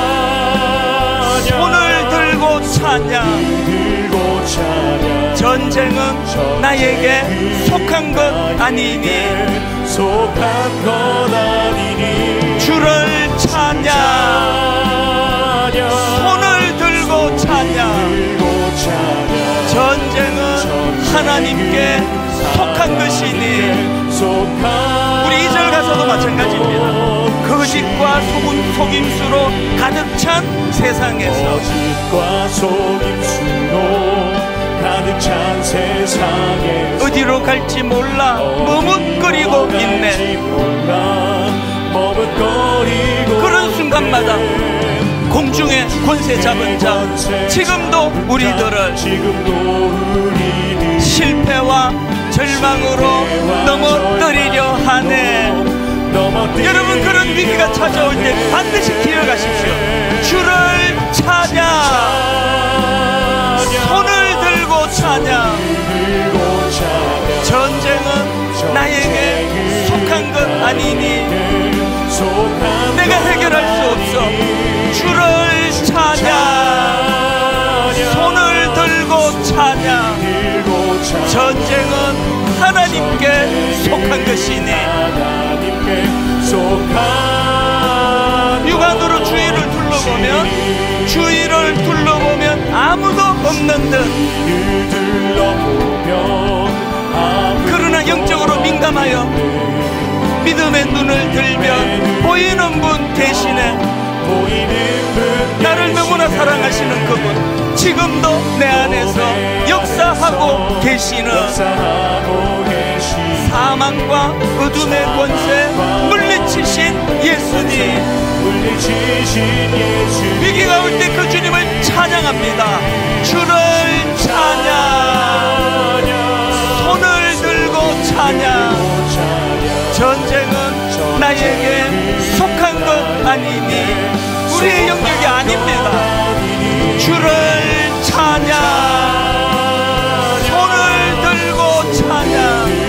손을 들고 찬양. 전쟁은 나에게 속한 것 아니니, 속한 것 아니니 주를 찬양, 손을 들고 찬양. 전쟁은 하나님께 속한 것이니, 우리 이 절 가서도 마찬가지입니다. 거짓과 속임, 속임수로 가득 찬 세상에서, 거짓과 속임수로 가득 찬 세상에 어디로 갈지 몰라 머뭇거리고 있네. 그런 순간마다 공중의 권세 잡은 자, 지금도 우리들을 실패와 절망으로 넘어뜨리려 하네. 여러분 그런 위기가 찾아올 때 반드시 기억하십시오. 주를 찬양, 손을 들고 찬양. 전쟁은 나에게 속한 것 아니니, 내가 해결할 수 없어. 주를 찬양, 손을 들고 찬양. 전쟁은 하나님께 속한 것이니, 육안으로 주위를 둘러보면 주위를 둘러보면 아무도 없는 듯, 그러나 영적으로 민감하여 믿음의 눈을 들면 보이는 분 대신에 나를 너무나 사랑하시는 그분, 지금도 내 안에서 역사하고 계시는 사망과 어둠의 권세 물리치신 예수님, 위기가 올 때 그 주님을 찬양합니다. 주를 찬양, 손을 들고 찬양. 전쟁은 나에게 속한 것 아니니, 우리의 영역이 아닙니다. 주를 찬양, 손을 들고 찬양.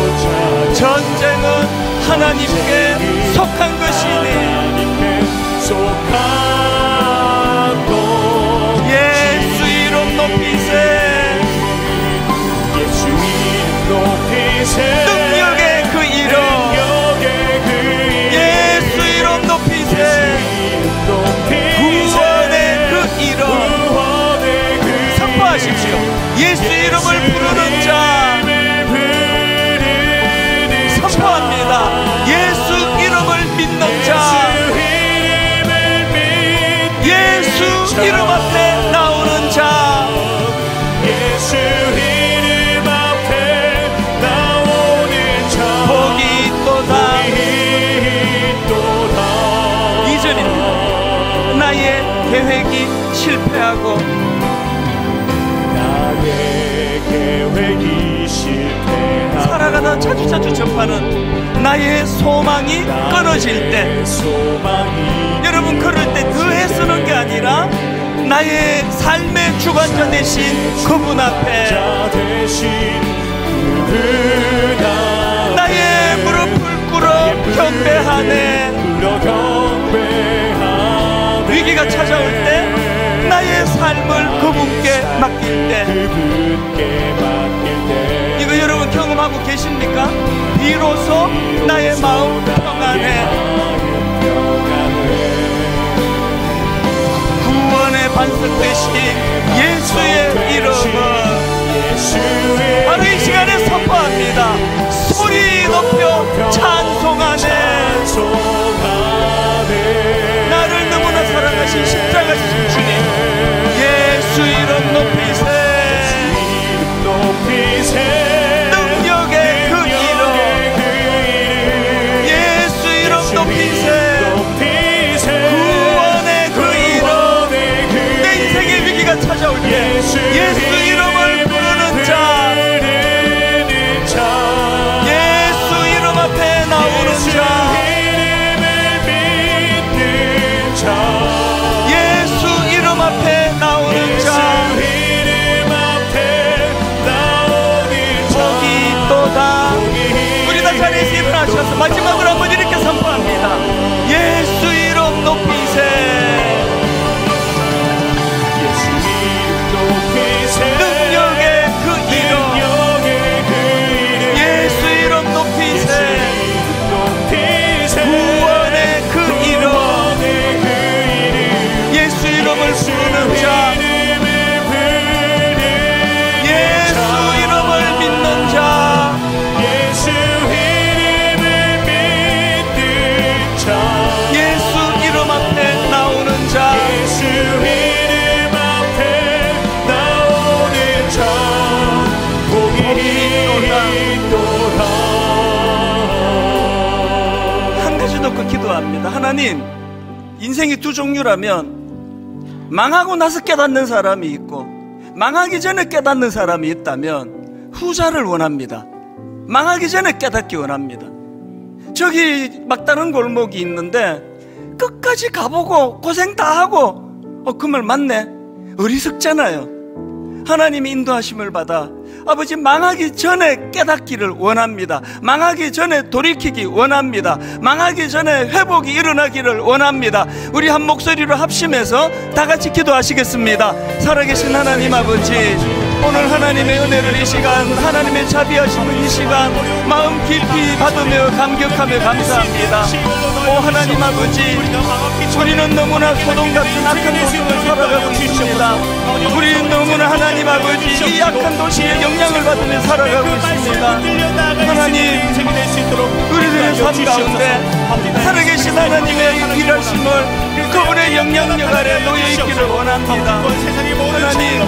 전쟁은 하나님께 속한 것이니, 예수 이름 높이세. 능력의 그 이름, 예수 이름 높이세. 구원의 그 이름 선포하십시오. 예수 이름을 부르는 자 선포합니다. 예수 이름을 믿는 자, 예수 이름 앞에 나오는 자, 예수 이름 앞에 나오는 자, 복이 있도다. 이 절입니다. 나의 계획이 실패하고, 나의 계획이 실패하고, 살아가다 자주자주 접하는 나의 소망이 끊어질 때, 소망이 여러분 그럴 때 더 애쓰는 게 아니라 나의 삶의 주관자 되신 그분 앞에 나의 무릎을 꿇어 경배하네. 위기가 찾아올 때 나의 삶을 그분께 맡길 때, 이거 여러분 경험하고 계십니까? 비로소 나의 마음 평안해. 구원의 반석 되신 예수의 이름은 바로 이 시간에 선포합니다. 소리 높여 찬송하네. 이렇게 선포합니다. 예수 이름 높이세. 능력의 그 이름, 예수 이름 높이세. 구원의 그 이름, 예수 이름을 부르는 자, 예수 이름을 믿는 자, 예수 이름을 믿는 자, 예수 이름 앞에 나오는 자, 예수 이름 앞에 나오는 자, 복이 있도다. 한 가지 놓고 기도합니다. 하나님, 인생이 두 종류라면 망하고 나서 깨닫는 사람이 있고 망하기 전에 깨닫는 사람이 있다면 후자를 원합니다. 망하기 전에 깨닫기 원합니다. 저기 막다른 골목이 있는데 끝까지 가보고 고생 다 하고 어, 그 말 맞네, 어리석잖아요. 하나님의 인도하심을 받아 아버지 망하기 전에 깨닫기를 원합니다. 망하기 전에 돌이키기 원합니다. 망하기 전에 회복이 일어나기를 원합니다. 우리 한 목소리로 합심해서 다 같이 기도하시겠습니다. 살아계신 하나님 아버지, 오늘 하나님의 은혜를 이 시간, 하나님의 자비하심을 이 시간 마음 깊이 받으며 감격하며 감사합니다. 오 하나님 아버지, 우리는 너무나 소돔 같은 악한 도시를 살아가고 있습니다. 우리는 너무나 하나님 아버지 이 악한 도시의 영향을 받으며 살아가고 있습니다. 하나님, 우리들의 삶 가운데 살아계신 하나님의 일하심을 그분의 영향력 아래 놓여있기를 원합니다. 하나님,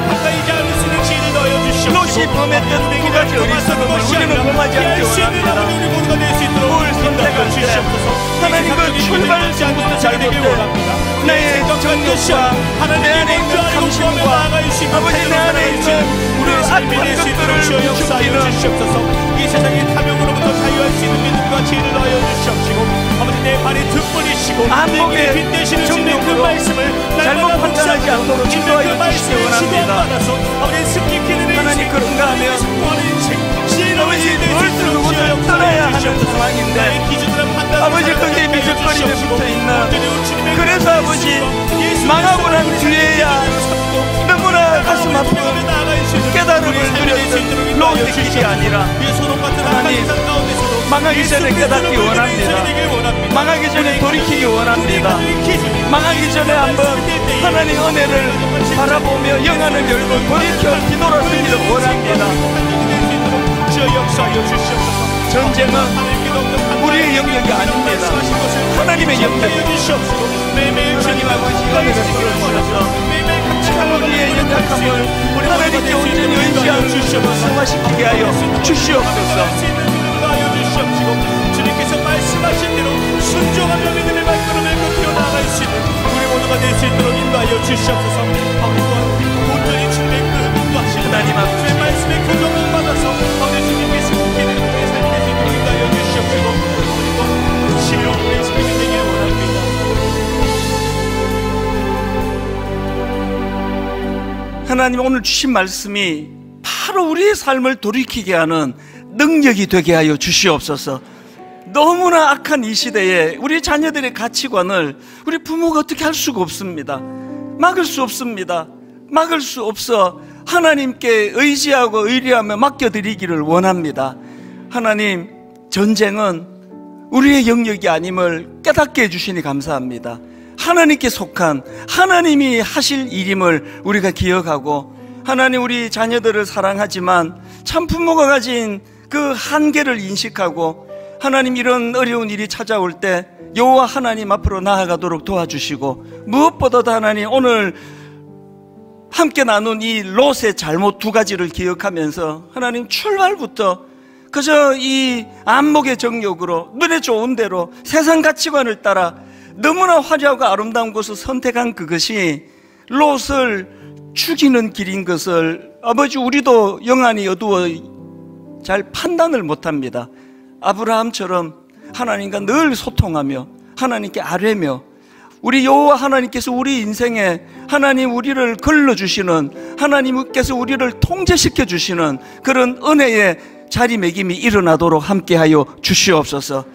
롯이 범했던 두 가지 어리석음을 우리는 범하지 않기 원합니다. 뭘 선택할 때 하나님 그 출발점부터 잘못된 나의 정욕과 내 안에 있는 감심과 아버지 내 안에 있는 우리 악한 것들을 죽이는 이 세상의 탐욕으로부터 자유할 수 있는 믿음과 지혜를 넣어 주시옵시고, 아버지 내 발이 등불이시고 안목의 빛내시는 주님의 그 정욕으로 말씀을 잘못 판단하지 않도록 인도하여 주시기 원합니다. 하나님, 그런가 하면 아버지 무엇을 누구를 떠나야 하는 상황인데 아버지 거기에 미적거리에 붙어있는, 그래서 아버지 망하고 난 뒤에야 너무나 가슴 아픈 깨달음을 누렸던 롯의 길이 아니라 하나님, 망하기 전에 깨닫기 원합니다. 망하기 전에 돌이키기 원합니다. 망하기 전에 한번 하나님 은혜를 바라보며 영안을 열고 돌이켜 뒤돌아서기를 원합니다. 전쟁은 우리의 영역이 아닙니다. 하나님의 영역입니다. 하나님 아버지 은혜를 주셔서 우리의 연약함을 하나님께 온전히 의지하고 승화시키게 하여 주시옵소서. 주님께서 말씀하신 대로 순종하며 믿음의 발걸음을 걷고 나아갈 수 있는 우리 모두가 될 수 있도록 인도하여 주시옵소서. 아버지 또한 온전히 주님의 그 인도하시는 하나님 아버지, 주의 말씀의 그 정을 받아서 아버지 주님께서 기대는 우리의 삶이 될 수 있도록 인도하여 주시옵시고, 아버지 또한 지혜로운 우리의 삶이 되기를 원합니다. 하나님, 오늘 주신 말씀이 바로 우리의 삶을 돌이키게 하는 능력이 되게 하여 주시옵소서. 너무나 악한 이 시대에 우리 자녀들의 가치관을 우리 부모가 어떻게 할 수가 없습니다. 막을 수 없습니다. 막을 수 없어 하나님께 의지하고 의뢰하며 맡겨드리기를 원합니다. 하나님, 전쟁은 우리의 영역이 아님을 깨닫게 해주시니 감사합니다. 하나님께 속한 하나님이 하실 일임을 우리가 기억하고, 하나님, 우리 자녀들을 사랑하지만 참 부모가 가진 그 한계를 인식하고, 하나님, 이런 어려운 일이 찾아올 때 여호와 하나님 앞으로 나아가도록 도와주시고, 무엇보다도 하나님, 오늘 함께 나눈 이 롯의 잘못 두 가지를 기억하면서 하나님, 출발부터 그저 이 안목의 정욕으로 눈에 좋은 대로 세상 가치관을 따라 너무나 화려하고 아름다운 곳을 선택한 그것이 롯을 죽이는 길인 것을 아버지, 우리도 영안이 어두워 잘 판단을 못합니다. 아브라함처럼 하나님과 늘 소통하며 하나님께 아뢰며, 우리 여호와 하나님께서 우리 인생에 하나님 우리를 걸러주시는, 하나님께서 우리를 통제시켜 주시는 그런 은혜의 자리매김이 일어나도록 함께하여 주시옵소서.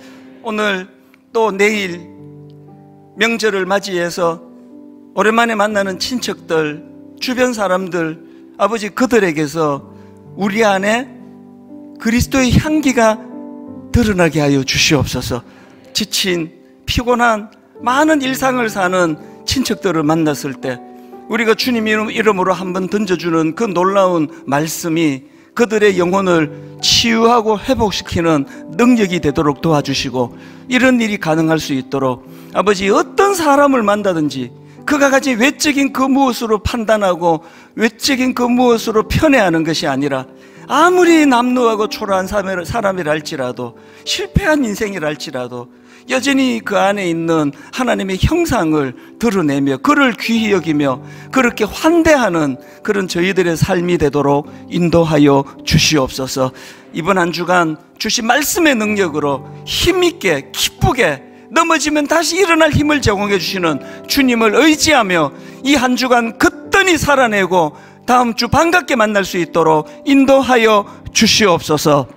오늘 또 내일 명절을 맞이해서 오랜만에 만나는 친척들, 주변 사람들, 아버지 그들에게서 우리 안에 그리스도의 향기가 드러나게 하여 주시옵소서. 지친 피곤한 많은 일상을 사는 친척들을 만났을 때 우리가 주님 이름으로 한번 던져주는 그 놀라운 말씀이 그들의 영혼을 치유하고 회복시키는 능력이 되도록 도와주시고, 이런 일이 가능할 수 있도록 아버지 어떤 사람을 만나든지 그가 가진 외적인 그 무엇으로 판단하고 외적인 그 무엇으로 편애하는 것이 아니라, 아무리 남루하고 초라한 사람이라 할지라도, 실패한 인생이라 할지라도 여전히 그 안에 있는 하나님의 형상을 드러내며 그를 귀히 여기며 그렇게 환대하는 그런 저희들의 삶이 되도록 인도하여 주시옵소서. 이번 한 주간 주신 말씀의 능력으로 힘있게 기쁘게 넘어지면 다시 일어날 힘을 제공해 주시는 주님을 의지하며 이 한 주간 거뜬히 살아내고 다음 주 반갑게 만날 수 있도록 인도하여 주시옵소서.